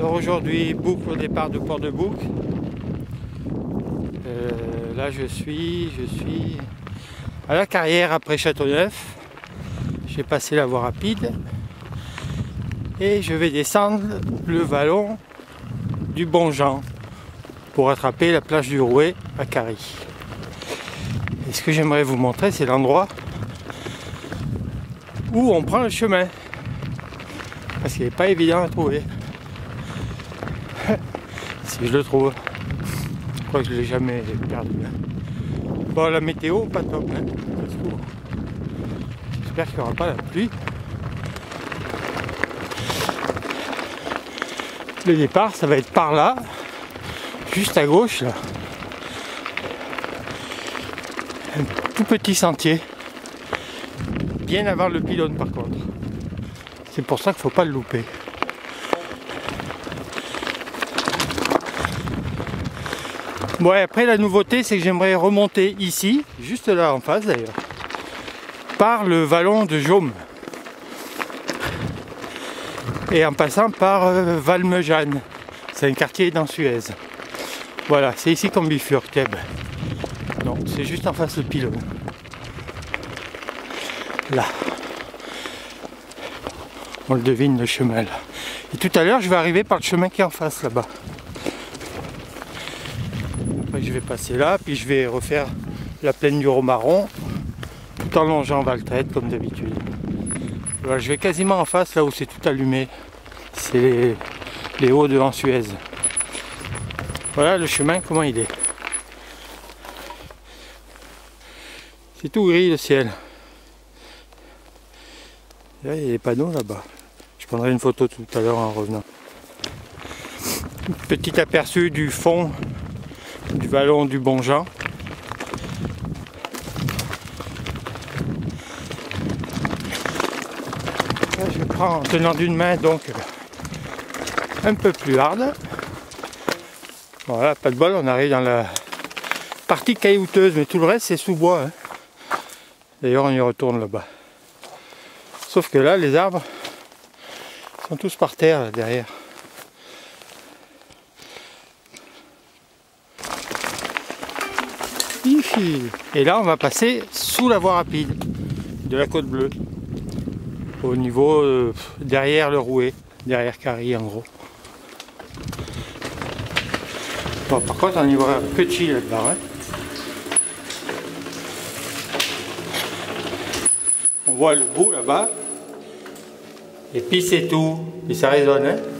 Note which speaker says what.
Speaker 1: Alors aujourd'hui, boucle au départ de Port-de-Bouc. Là je suis à la carrière après Châteauneuf. J'ai passé la voie rapide et je vais descendre le vallon du Bon-Jean pour attraper la plage du Rouet à Carry. Et ce que j'aimerais vous montrer, c'est l'endroit où on prend le chemin, parce qu'il n'est pas évident à trouver. Si je le trouve, je crois que je ne l'ai jamais perdu. Bon, la météo pas top, hein. J'espère qu'il n'y aura pas la pluie. Le départ, ça va être par là, juste à gauche là. Un tout petit sentier, bien avant le pylône par contre. C'est pour ça qu'il ne faut pas le louper. Bon, et après la nouveauté, c'est que j'aimerais remonter ici, juste là en face d'ailleurs, par le vallon de Jaume. Et en passant par Valmejeanne. C'est un quartier dans Suez. Voilà, c'est ici qu'on bifurque. Non, c'est juste en face le pylône. Là. On le devine, le chemin là. Et tout à l'heure, je vais arriver par le chemin qui est en face là-bas. Après, je vais passer là, puis je vais refaire la plaine du Romaron, tout en longeant Valtraite comme d'habitude. Voilà, je vais quasiment en face, là où c'est tout allumé. C'est les hauts de Suez. Voilà le chemin, comment il est. C'est tout gris le ciel. Là, il y a des panneaux là-bas. Je prendrai une photo tout à l'heure en revenant. Petit aperçu du fond du vallon du Bon-Jean. Là, je prends en tenant d'une main donc un peu plus hard. Voilà, pas de bol, on arrive dans la partie caillouteuse, mais tout le reste c'est sous bois. Hein. D'ailleurs on y retourne là-bas. Sauf que là les arbres sont tous par terre là, derrière. Et là on va passer sous la voie rapide de la Côte Bleue. Au niveau derrière le Rouet, derrière Carry en gros. Bon, par contre on y voit petit là-dedans. Hein. On voit le bout là-bas. Et puis c'est tout. Et ça résonne. Hein.